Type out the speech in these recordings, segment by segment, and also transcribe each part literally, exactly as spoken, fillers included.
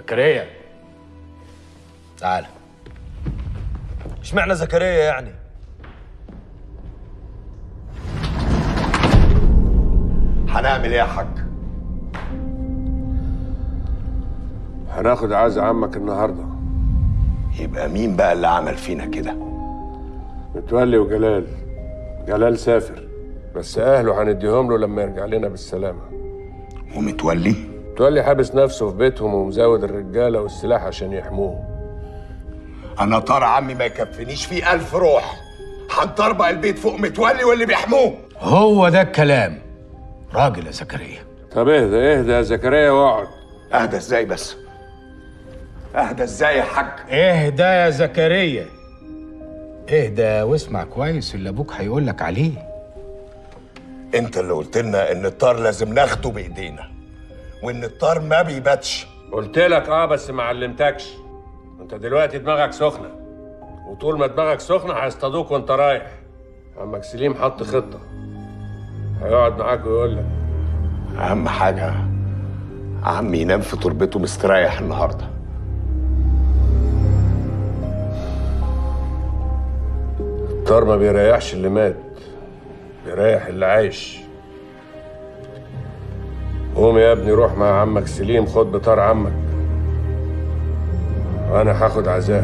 زكريا تعال. اشمعنى زكريا يعني؟ هنعمل ايه يا حاج؟ هناخد عزا عمك النهارده. يبقى مين بقى اللي عمل فينا كده؟ متولي وجلال. جلال سافر بس اهله هنديهم له لما يرجع لنا بالسلامه. ومتولي؟ متولي حابس نفسه في بيتهم ومزود الرجاله والسلاح عشان يحموه. انا طار عمي ما يكفينيش فيه ألف روح. هنطربق البيت فوق متولي واللي بيحموه. هو ده الكلام. راجل يا زكريا. طب اهدى اهدى يا زكريا واقعد. اهدى ازاي بس؟ اهدى ازاي يا حاج؟ اهدى يا زكريا، اهدى واسمع كويس اللي ابوك هيقول لك عليه. انت اللي قلت لنا ان الطار لازم ناخده بايدينا وان الطار ما بيباتش. قلت لك اه بس ما علمتكش. انت دلوقتي دماغك سخنه، وطول ما دماغك سخنه هيصطادوك وانت رايح. عمك سليم حط خطه، هيقعد معاك ويقول لك. اهم حاجه عمي ينام في تربته مستريح النهارده. الطار ما بيريحش اللي مات، بيريح اللي عايش. قوم يا ابني روح مع عمك سليم، خد بطار عمك وانا هاخد عزاه.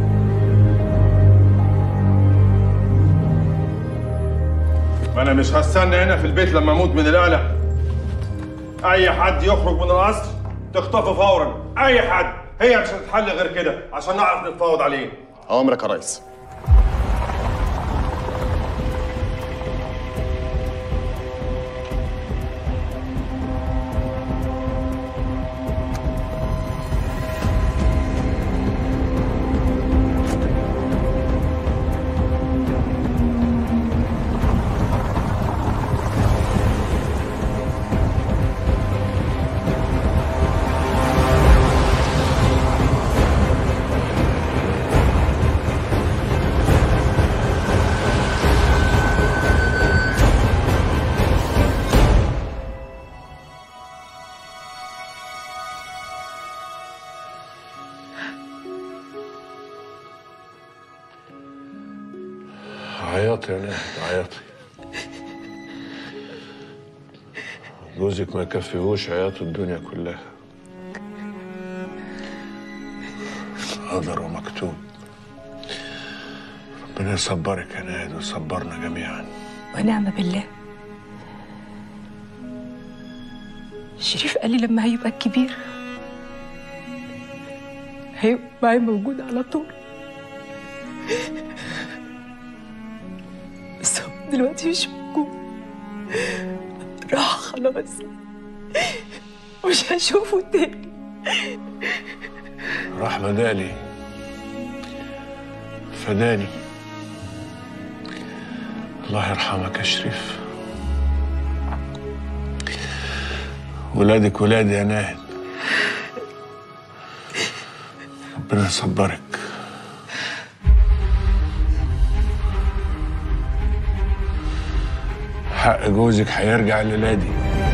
ما انا مش هستنى هنا في البيت لما اموت من القلق. اي حد يخرج من القصر تخطفه فورا، اي حد. هي مش هتتحل غير كده عشان نعرف نتفاوض عليه. اوامرك يا ريس. عياطي يا نهد عياطي. جوزك ما يكفيهوش عياط الدنيا كلها. قدر ومكتوب. ربنا يصبرك يا نهد ويصبرنا جميعا. ونعم بالله. شريف قال لي لما هيبقى كبير هيبقى معايا موجود على طول، بس هو دلوقتي مش موجود، راح خلاص مش هشوفه تاني. راح مدالي فداني. الله يرحمك يا شريف. ولادك ولادي يا ناهد. ربنا يصبرك. حق جوزك هيرجع لولادي.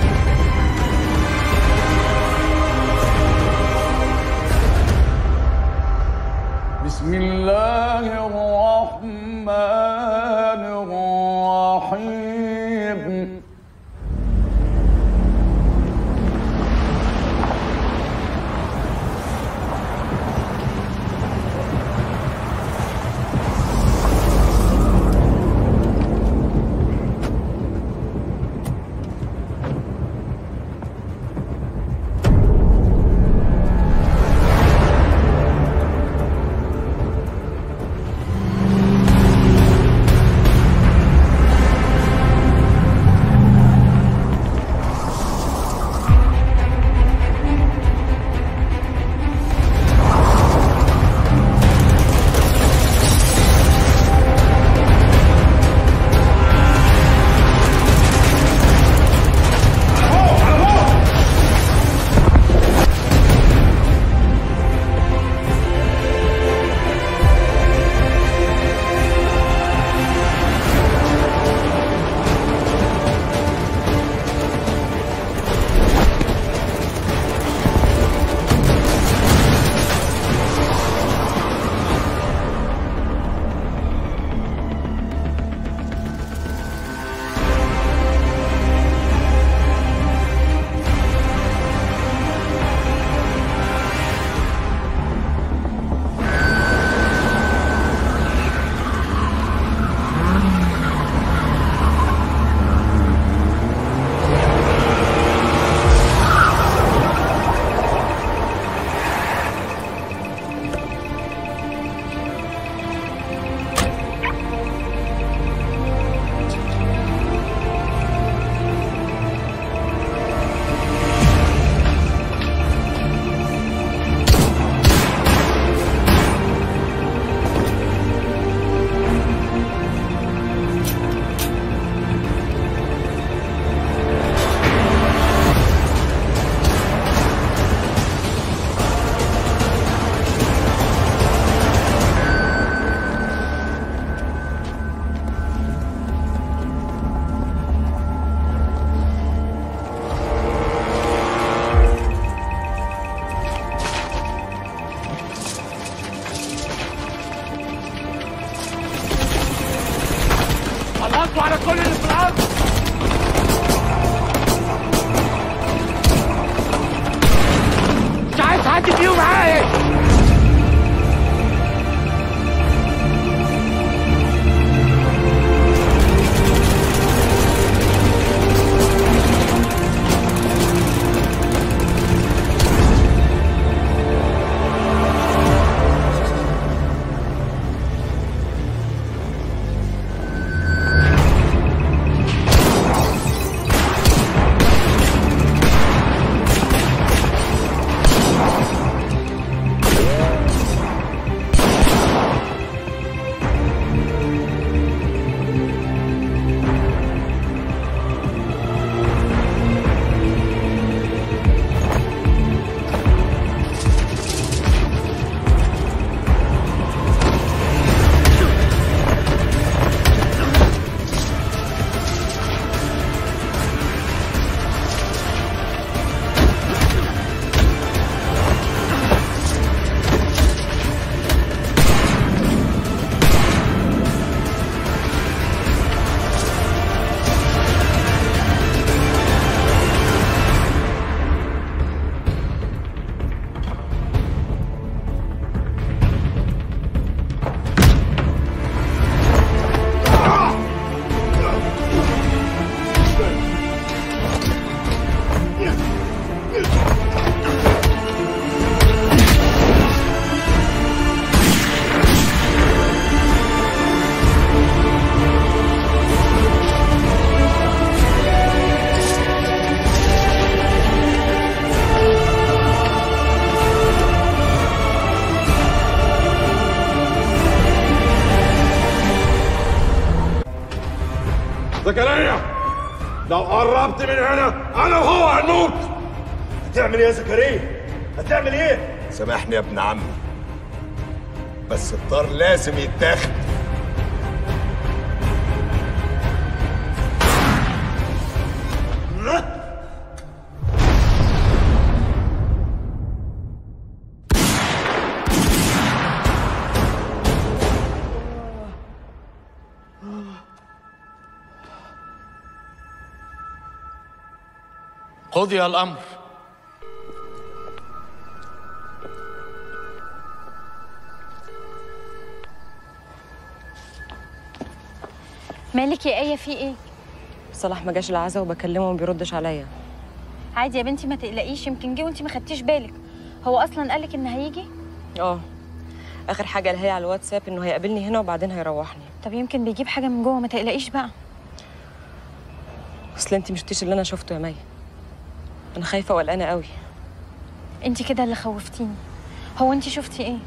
بسم الله الرحمن الرحيم. زكريا لو قربت من هنا انا وهو هنموت. هتعمل ايه يا زكريا؟ هتعمل ايه؟ سامحني يا ابن عمي، بس الطار لازم يتاخد. قضي الأمر. مالك يا آية في ايه؟ صلاح ما جاش العزا وبكلمه وما بيردش عليا. عادي يا بنتي ما تقلقيش، يمكن جه وانتي ما خدتيش بالك. هو اصلا قالك ان هيجي؟ اه اخر حاجه لهي على الواتساب انه هيقابلني هنا وبعدين هيروحني. طب يمكن بيجيب حاجه من جوه، ما تقلقيش بقى. اصل انت مش شفتيش اللي انا شفته يا مي. انا خايفه وقلقانه قوي. انتي كده اللي خوفتيني. هو انتي شفتي ايه؟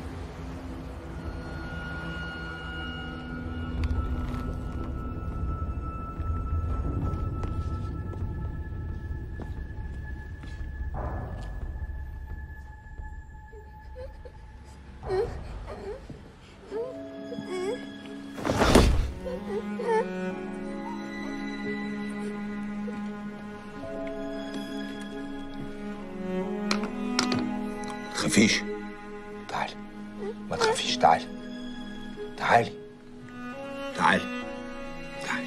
ما تخافيش، تعالي. ما تخافيش، تعالي تعالي تعالي تعالي.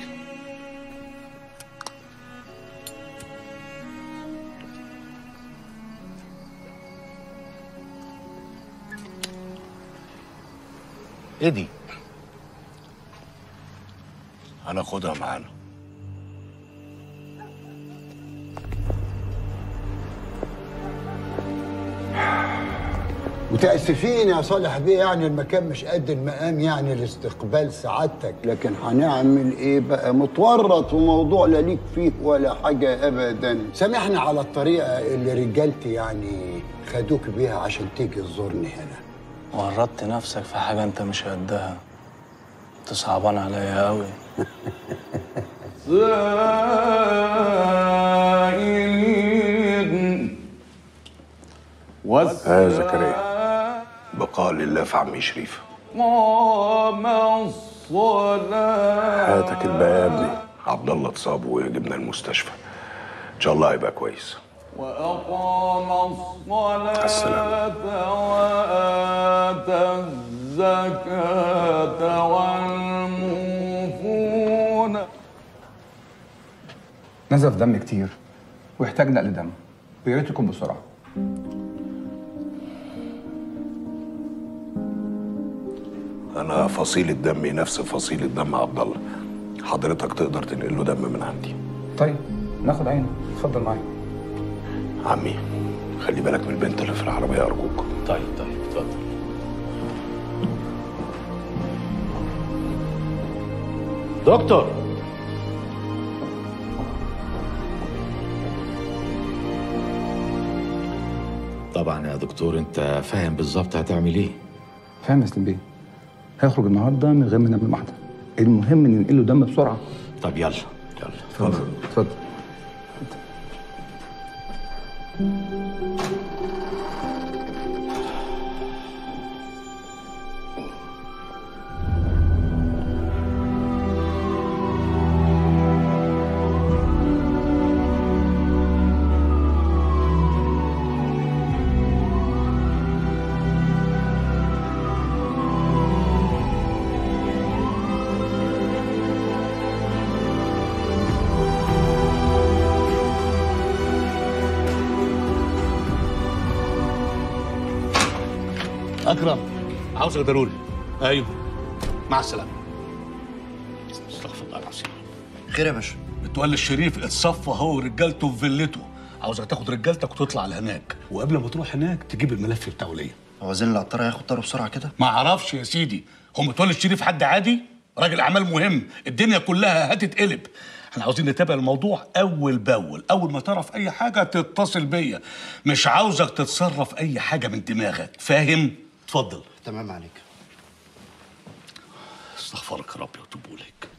ايه دي؟ هناخدها معانا. متأسفين يا صالح بيه، يعني المكان مش قد المقام يعني لاستقبال سعادتك، لكن هنعمل ايه بقى؟ متورط وموضوع لا ليك فيه ولا حاجة أبدا. سامحنا على الطريقة اللي رجالتي يعني خدوك بيها عشان تيجي تزورني هنا. ورطت نفسك في حاجة انت مش قدها. انت صعبان عليا قوي. يا زكريا، بقاء لله في عمي شريف. قام الصلاة. حياتك الباقية يا ابني. عبد الله اتصاب وجبنا المستشفى، ان شاء الله هيبقى كويس. وأقام الصلاة السلام. وآتى الزكاة والموفون. نزف دم كتير ويحتاج نقل دم، ويا ريت يكون بسرعه. انا فصيلة دمي نفس فصيلة دم عبد الله، حضرتك تقدر تنقل له دم من عندي. طيب ناخد عينه، اتفضل معايا. عمي خلي بالك من البنت اللي في العربية أرجوك. طيب طيب اتفضل. دكتور، طبعا يا دكتور انت فاهم بالظبط هتعمل ايه. فاهم يا سليم بيه، هيخرج النهارده من غير ما نعمل محضر. المهم ننقل له دم بسرعه. طب يلا يلا اتفضل اتفضل. أكرم، عاوزك ضروري. أيوه، مع السلامة. استغفر الله العظيم. خير يا باشا؟ متولي الشريف اتصفى هو ورجالته في فيلته، عاوزك تاخد رجالتك وتطلع على هناك، وقبل ما تروح هناك تجيب الملف بتاعه ليا. هو زين العطار هياخد طاره بسرعة كده؟ ما أعرفش يا سيدي، هو متولي الشريف حد عادي؟ راجل أعمال مهم، الدنيا كلها هتتقلب. احنا عاوزين نتابع الموضوع أول بأول، أول ما تعرف أي حاجة تتصل بيا، مش عاوزك تتصرف أي حاجة من دماغك، فاهم؟ اتفضل. تمام عليك. استغفرك يا رب واتوب اليك.